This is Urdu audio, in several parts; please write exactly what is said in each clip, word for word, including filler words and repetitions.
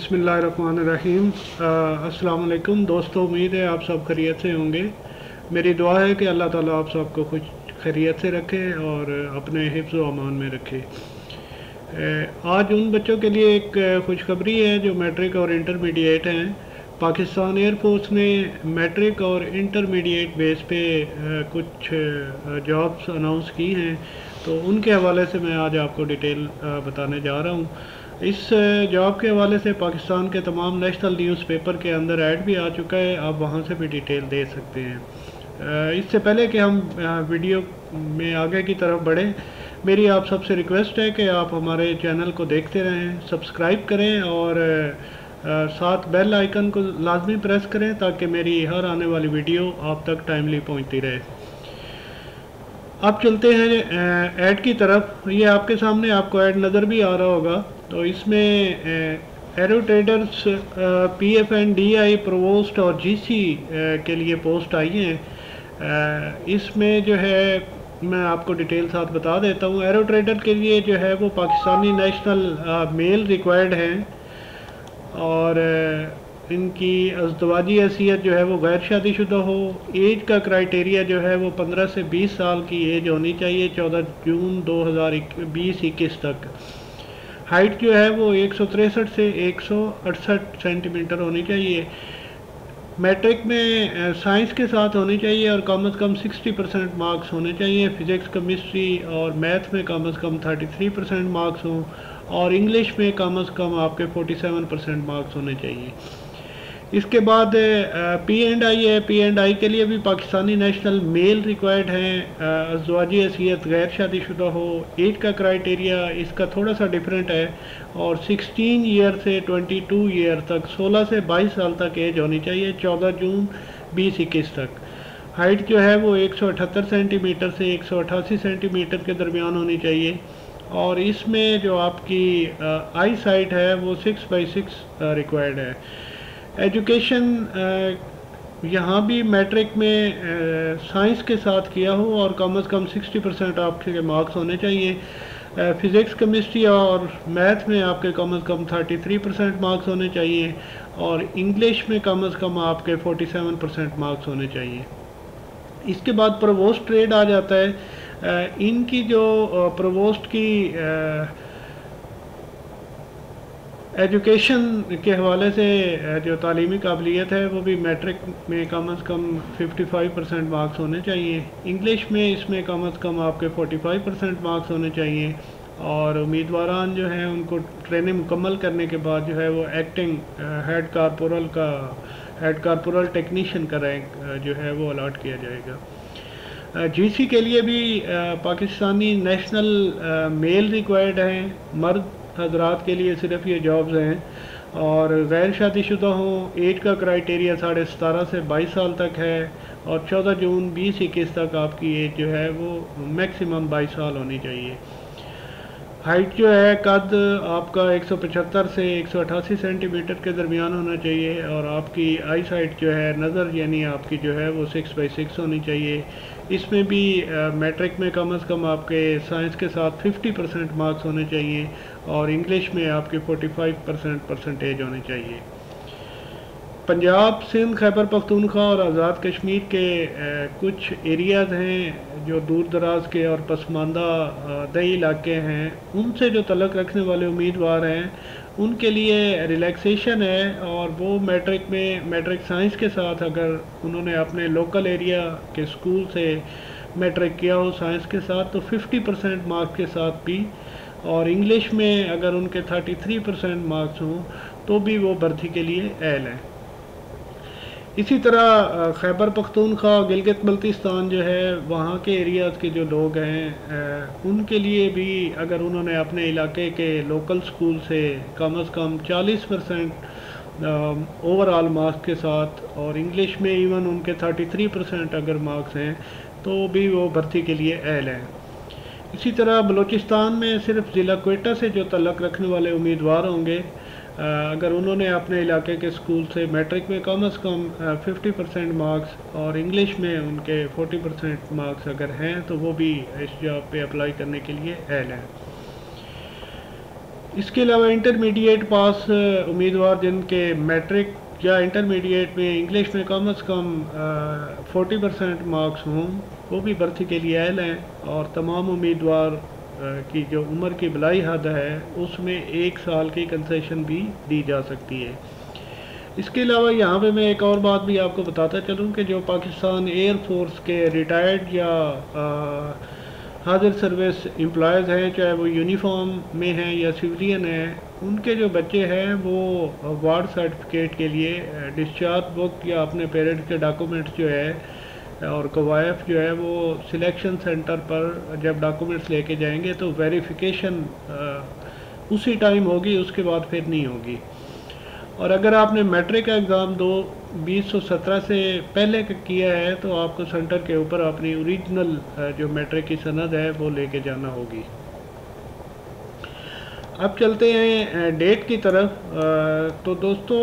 बिस्मिल्लाहिर्रहमानिर्रहीम। अस्सलाम वालेकुम दोस्तों, उम्मीद है आप सब खैरियत से होंगे। मेरी दुआ है कि अल्लाह ताला आप सबको खुश खैरियत से रखे और अपने हिफ्ज़ व अमान में रखे। आज उन बच्चों के लिए एक खुशखबरी है जो मैट्रिक और इंटरमीडिएट हैं। पाकिस्तान एयर फोर्स ने मैट्रिक और इंटरमीडिएट बेस पे कुछ जॉब्स अनाउंस की हैं, तो उनके हवाले से मैं आज आपको डिटेल बताने जा रहा हूँ। इस जॉब के हवाले से पाकिस्तान के तमाम नेशनल न्यूज़पेपर के अंदर ऐड भी आ चुका है, आप वहाँ से भी डिटेल दे सकते हैं। इससे पहले कि हम वीडियो में आगे की तरफ बढ़ें, मेरी आप सबसे रिक्वेस्ट है कि आप हमारे चैनल को देखते रहें, सब्सक्राइब करें और साथ बेल आइकन को लाजमी प्रेस करें ताकि मेरी हर आने वाली वीडियो आप तक टाइमली पहुँचती रहे। अब चलते हैं ऐड की तरफ। ये आपके सामने आपको ऐड नज़र भी आ रहा होगा। तो इसमें aero traders, P F N D I, provost और जी सी के लिए पोस्ट आई हैं। इसमें जो है मैं आपको डिटेल साथ बता देता हूँ। एरो ट्रेडर के लिए जो है वो पाकिस्तानी नेशनल मेल रिक्वायर्ड हैं और इनकी अज़दवाजी हैसियत जो है वो गैर शादीशुदा हो। एज का क्राइटेरिया जो है वो पंद्रह से बीस साल की एज होनी चाहिए, चौदह जून दो हज़ार बीस इक्कीस तक। हाइट जो है वो एक सौ तिरसठ से एक सौ अड़सठ सेंटीमीटर होनी चाहिए। मैट्रिक में साइंस के साथ होनी चाहिए और कम अज़ कम साठ परसेंट मार्क्स होने चाहिए। फ़िज़िक्स, केमिस्ट्री और मैथ में कम अज़ कम तैंतीस परसेंट मार्क्स हों और इंग्लिश में कम अज़ कम आपके सैंतालीस परसेंट मार्क्स होने चाहिए। इसके बाद पी एंड आई है। पी एंड आई के लिए भी पाकिस्तानी नेशनल मेल रिक्वायर्ड हैं। अज़दवाजी हैसियत गैर शादीशुदा हो। एज का क्राइटेरिया इसका थोड़ा सा डिफरेंट है और सोलह ईयर से बाईस ईयर तक, सोलह से बाईस साल तक एज होनी चाहिए, चौदह जून बीस इक्कीस तक। हाइट जो है वो एक सौ अठहत्तर सेंटीमीटर से एक सौ अठासी सेंटीमीटर के दरमियान होनी चाहिए और इसमें जो आपकी आई साइट है वो सिक्स बाई सिक्स रिक्वायर्ड है। एजुकेशन यहाँ भी मैट्रिक में साइंस के साथ किया हो और कम अज़ कम साठ परसेंट आपके मार्क्स होने चाहिए। फ़िज़िक्स, केमिस्ट्री और मैथ में आपके कम अज़ कम तैंतीस परसेंट मार्क्स होने चाहिए और इंग्लिश में कम अज़ कम आपके सैंतालीस परसेंट मार्क्स होने चाहिए। इसके बाद प्रोवोस्ट ट्रेड आ जाता है। इनकी जो प्रोवोस्ट की एजुकेशन के हवाले से जो तालीमी काबिलियत है वो भी मैट्रिक में कम अज़ कम पचपन परसेंट मार्क्स होने चाहिए। इंग्लिश में इसमें कम अज़ कम आपके पैंतालीस परसेंट मार्क्स होने चाहिए और उम्मीदवारान जो हैं उनको ट्रेनिंग मुकम्मल करने के बाद जो है वो एक्टिंग हेड कारपोरल का हेड कारपोरल टेक्नीशियन का रैंक जो है वो अलॉट किया जाएगा। जी सी के लिए भी पाकिस्तानी नेशनल मेल रिक्वायर्ड हैं। मर्द हजरात के लिए सिर्फ ये जॉब्स हैं और गैर शादीशुदा हों। एज का क्राइटेरिया साढ़े सतारह से बाईस साल तक है और चौदह जून बीस इक्कीस तक आपकी एज जो है वो मैक्सिमम बाईस साल होनी चाहिए। हाइट जो है कद आपका एक सौ पचहत्तर से एक सौ अठासी सेंटीमीटर के दरमियान होना चाहिए और आपकी आई साइट जो है नज़र यानी आपकी जो है वो सिक्स बाई सिक्स होनी चाहिए। इसमें भी मैट्रिक में कम अज़ कम आपके साइंस के साथ पचास परसेंट मार्क्स होने चाहिए और इंग्लिश में आपके पैंतालीस परसेंट परसेंटेज होनी चाहिए। पंजाब, सिंध, खैबर पख्तूनख्वा और आज़ाद कश्मीर के आ, कुछ एरियाज़ हैं जो दूर दराज के और पसमानदा दही इलाके हैं, उनसे जो तल्लुक़ रखने वाले उम्मीदवार हैं उनके लिए रिलैक्सेशन है और वो मैट्रिक में मैट्रिक साइंस के साथ अगर उन्होंने अपने लोकल एरिया के स्कूल से मैट्रिक किया हो साइंस के साथ तो पचास परसेंट मार्क्स के साथ भी और इंग्लिश में अगर उनके तैंतीस परसेंट मार्क्स हों तो भी वो भर्ती के लिए एल हैं। इसी तरह खैबर पख्तूनख्वा, गिलगित बल्तिस्तान जो है वहाँ के एरियाज़ के जो लोग हैं उनके लिए भी अगर उन्होंने अपने इलाके के लोकल स्कूल से कम अज़ कम चालीस परसेंट ओवरऑल मार्क्स के साथ और इंग्लिश में इवन उनके तैंतीस परसेंट अगर मार्क्स हैं तो भी वो भर्ती के लिए एल हैं। इसी तरह बलूचिस्तान में सिर्फ ज़िला क्वेटा से जो तल्लुक़ रखने वाले उम्मीदवार होंगे अगर उन्होंने अपने इलाके के स्कूल से मैट्रिक में कम अज़ कम पचास परसेंट मार्क्स और इंग्लिश में उनके चालीस परसेंट मार्क्स अगर हैं तो वो भी इस जॉब पे अप्लाई करने के लिए एल हैं। اس کے علاوہ انٹرمیڈیٹ پاس امیدوار جن کے میٹرک یا انٹرمیڈیٹ میں انگلش میں کم از کم فورٹی پرسینٹ مارکس ہوں، وہ بھی بھرتی کے لیے اہل ہیں، اور تمام امیدوار کی جو عمر کی بلائی حد ہے اس میں ایک سال کی کنسیشن بھی دی جا سکتی ہے۔ اس کے علاوہ یہاں پہ میں ایک اور بات بھی آپ کو بتاتا چلوں کہ جو پاکستان ایئر فورس کے ریٹائرڈ یا حاضر سروس امپلائز ہیں، چاہے وہ یونیفارم میں ہیں یا سویلین ہیں، ان کے جو بچے ہیں وہ وارڈ سرٹیفکیٹ کے لیے ڈسچارج بک یا اپنے پیرنٹس کے ڈاکومنٹس جو ہے اور کوائف جو ہے وہ سلیکشن سینٹر پر جب ڈاکومنٹس لے کے جائیں گے تو ویریفیکیشن اسی ٹائم ہوگی، اس کے بعد پھر نہیں ہوگی۔ اور اگر آپ نے میٹرک کا ایگزام دو بیس سو سترہ سے پہلے کیا ہے تو آپ کو سینٹر کے اوپر اپنی اوریجنل جو میٹرک کی سند ہے وہ لے کے جانا ہوگی۔ اب چلتے ہیں ڈیٹ کی طرف۔ تو دوستو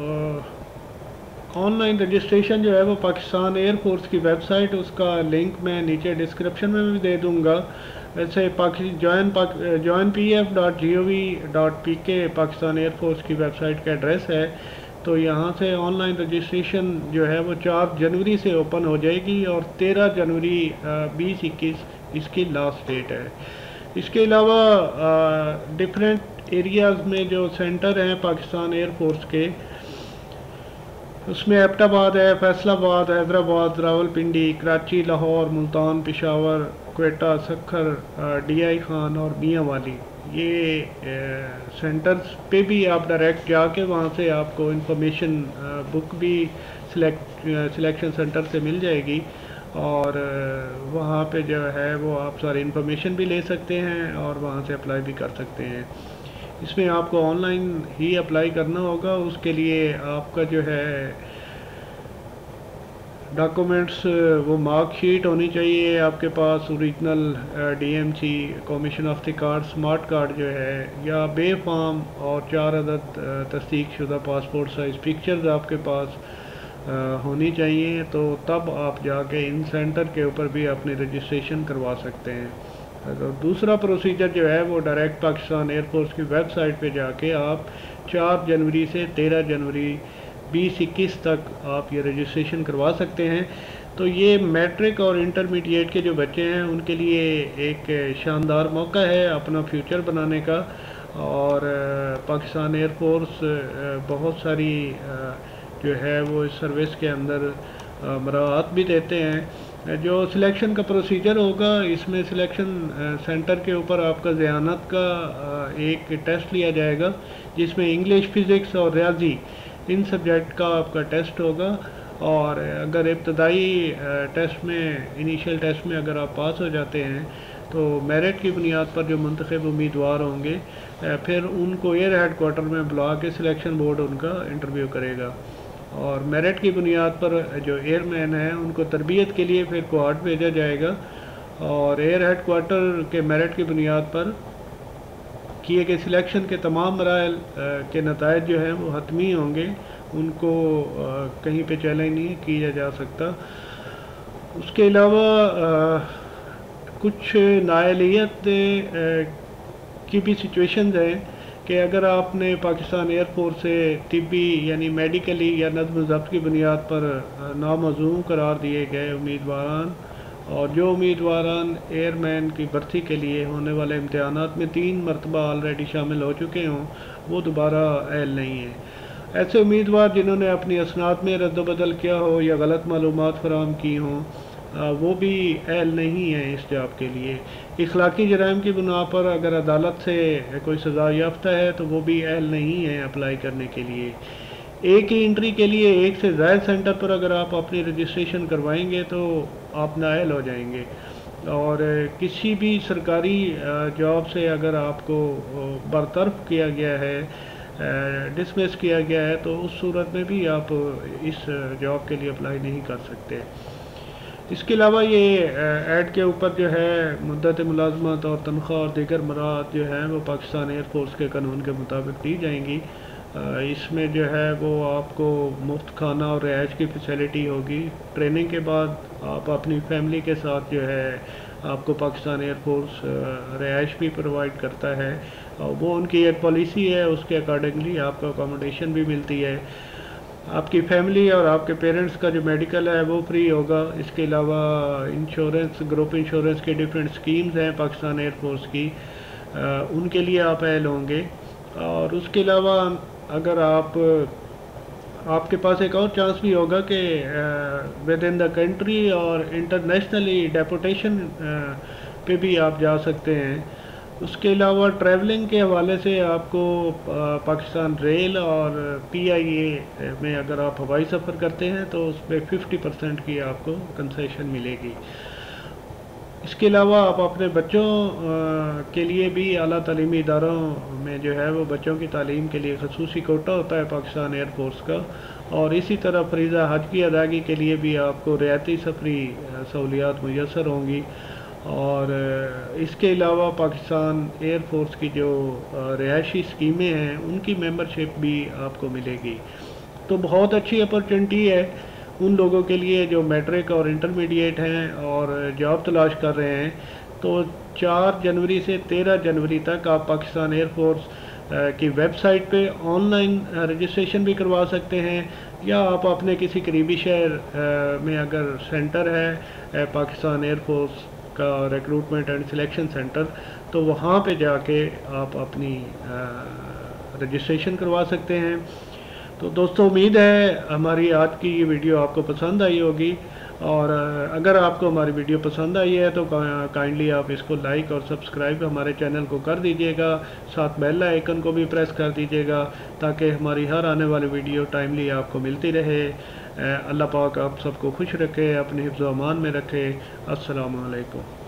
آن لائن رجسٹریشن جو ہے وہ پاکستان ایئر فورس کی ویب سائٹ، اس کا لنک میں نیچے ڈسکرپشن میں بھی دے دوں گا۔ ویسے join join P F dot G O V dot P K Pakistan air force کی ویب سائٹ کا ایڈریس ہے، تو یہاں سے آن لائن رجسٹریشن جو ہے وہ چار جنوری سے اوپن ہو جائے گی اور تیرہ جنوری بیس اکیس اس کی لاسٹ ڈیٹ ہے۔ اس کے علاوہ ڈفرینٹ ایریاز میں جو سینٹر ہیں پاکستان ایئر فورس کے، اس میں ایبٹ آباد ہے، Faisalabad, Hyderabad, Rawalpindi, Karachi, Lahore, Multan, Peshawar, Quetta, Sukkur, D I Khan اور میاں والی، یہ سینٹرز پہ بھی آپ ڈائریکٹ جا کے وہاں سے آپ کو انفارمیشن بک بھی سلیکٹ سلیکشن سینٹر سے مل جائے گی، اور وہاں پہ جو ہے وہ آپ ساری انفارمیشن بھی لے سکتے ہیں اور وہاں سے اپلائی بھی کر سکتے ہیں۔ اس میں آپ کو آن لائن ہی اپلائی کرنا ہوگا، اس کے لیے آپ کا جو ہے ڈاکومنٹس وہ مارک شیٹ ہونی چاہیے آپ کے پاس، original D M C commission of the card smart card جو ہے، یا بے فارم اور چار عدد تصدیق شدہ پاسپورٹ سائز پکچرز آپ کے پاس ہونی چاہیے، تو تب آپ جا کے ان سینٹر کے اوپر بھی اپنی رجسٹریشن کروا سکتے ہیں۔ دوسرا پروسیجر جو ہے وہ ڈائریکٹ پاکستان ایئر فورس کی ویب سائٹ پہ جا کے آپ چار جنوری سے تیرہ جنوری بیس اکیس تک آپ یہ رجسٹریشن کروا سکتے ہیں۔ تو یہ میٹرک اور انٹرمیڈیٹ کے جو بچے ہیں ان کے لیے ایک شاندار موقع ہے اپنا فیوچر بنانے کا، اور پاکستان ایئر فورس بہت ساری جو ہے وہ اس سروس کے اندر مراعات بھی دیتے ہیں۔ جو سلیکشن کا پروسیجر ہوگا، اس میں سلیکشن سینٹر کے اوپر آپ کا ذہانت کا ایک ٹیسٹ لیا جائے گا، جس میں انگلش، فزکس اور ریاضی ان سبجیکٹ کا آپ کا ٹیسٹ ہوگا، اور اگر ابتدائی ٹیسٹ میں انیشیل ٹیسٹ میں اگر آپ پاس ہو جاتے ہیں تو میرٹ کی بنیاد پر جو منتخب امیدوار ہوں گے پھر ان کو ایئر ہیڈ کوارٹر میں بلا کے سلیکشن بورڈ ان کا انٹرویو کرے گا، اور میرٹ کی بنیاد پر جو ایئر مین ہیں ان کو تربیت کے لیے پھر کوارٹ بھیجا جائے گا، اور ایئر ہیڈ کوارٹر کے میرٹ کی بنیاد پر کیے گئے سلیکشن کے تمام مراحل کے نتائج جو ہیں وہ حتمی ہوں گے، ان کو کہیں پہ چیلنج نہیں کیا جا سکتا۔ اس کے علاوہ کچھ نااہلیت کی بھی سچویشنز ہیں کہ اگر آپ نے پاکستان ایئر فورس سے طبی یعنی میڈیکلی یا نظم و ضبط کی بنیاد پر نامعزوم قرار دیے گئے امیدواران، اور جو امیدواران ایئر مین کی بھرتی کے لیے ہونے والے امتحانات میں تین مرتبہ آلریڈی شامل ہو چکے ہوں، وہ دوبارہ اہل نہیں ہیں۔ ایسے امیدوار جنہوں نے اپنی اسناد میں رد و بدل کیا ہو یا غلط معلومات فراہم کی ہوں، وہ بھی اہل نہیں ہیں اس جاب کے لیے۔ اخلاقی جرائم کی بنا پر اگر عدالت سے کوئی سزا یافتہ ہے تو وہ بھی اہل نہیں ہیں اپلائی کرنے کے لیے۔ ایک ہی انٹری کے لیے ایک سے زائد سینٹر پر اگر آپ اپنی رجسٹریشن کروائیں گے تو آپ نااہل ہو جائیں گے، اور کسی بھی سرکاری جاب سے اگر آپ کو برطرف کیا گیا ہے، ڈسمس کیا گیا ہے، تو اس صورت میں بھی آپ اس جاب کے لیے اپلائی نہیں کر سکتے۔ اس کے علاوہ یہ ایڈ کے اوپر جو ہے مدت ملازمت اور تنخواہ اور دیگر مراعات جو ہیں وہ پاکستان ایئر فورس کے قانون کے مطابق دی جائیں گی۔ اس میں جو ہے وہ آپ کو مفت کھانا اور رہائش کی فیسلٹی ہوگی۔ ٹریننگ کے بعد آپ اپنی فیملی کے ساتھ جو ہے آپ کو پاکستان ایئر فورس رہائش بھی پرووائڈ کرتا ہے۔ اور وہ ان کی ایک پالیسی ہے، اس کے اکارڈنگلی آپ کو اکاموڈیشن بھی ملتی ہے. آپ کی فیملی اور آپ کے پیرنٹس کا جو میڈیکل ہے وہ فری ہوگا. اس کے علاوہ انشورنس، گروپ انشورنس کی ڈفرینٹ اسکیمز ہیں پاکستان ایئر فورس کی، ان کے لیے آپ اہل ہوں گے. اور اس کے علاوہ اگر آپ آپ کے پاس ایک اور چانس بھی ہوگا کہ ود ان دا کنٹری اور انٹرنیشنلی ڈیپوٹیشن پہ بھی آپ جا سکتے ہیں. اس کے علاوہ ٹریولنگ کے حوالے سے آپ کو پاکستان ریل اور پی آئی اے میں اگر آپ ہوائی سفر کرتے ہیں تو اس پہ ففٹی پرسینٹ کی آپ کو کنسیشن ملے گی. اس کے علاوہ آپ اپنے بچوں کے لیے بھی اعلیٰ تعلیمی اداروں میں جو ہے وہ بچوں کی تعلیم کے لیے خصوصی کوٹا ہوتا ہے پاکستان ایئر فورس کا. اور اسی طرح فریضہ حج کی ادائیگی کے لیے بھی آپ کو رعایتی سفری سہولیات میسر ہوں گی. اور اس کے علاوہ پاکستان ایئر فورس کی جو رہائشی اسکیمیں ہیں ان کی ممبرشپ بھی آپ کو ملے گی. تو بہت اچھی اپرچونٹی ہے ان لوگوں کے لیے جو میٹرک اور انٹرمیڈیٹ ہیں اور جاب تلاش کر رہے ہیں. تو چار جنوری سے تیرہ جنوری تک آپ پاکستان ایئر فورس کی ویب سائٹ پہ آن لائن رجسٹریشن بھی کروا سکتے ہیں، یا آپ اپنے کسی قریبی شہر میں اگر سینٹر ہے پاکستان ایئر فورس کا ریکروٹمنٹ اینڈ سلیکشن سینٹر، تو وہاں پہ جا کے آپ اپنی رجسٹریشن کروا سکتے ہیں. تو دوستو امید ہے ہماری آج کی یہ ویڈیو آپ کو پسند آئی ہوگی، اور اگر آپ کو ہماری ویڈیو پسند آئی ہے تو کائنڈلی آپ اس کو لائک اور سبسکرائب ہمارے چینل کو کر دیجئے گا. ساتھ بیل آئیکن کو بھی پریس کر دیجئے گا تاکہ ہماری ہر آنے والی ویڈیو ٹائملی آپ کو ملتی رہے. اللہ پاک آپ سب کو خوش رکھے، اپنے حفظ و امان میں رکھے. السلام علیکم.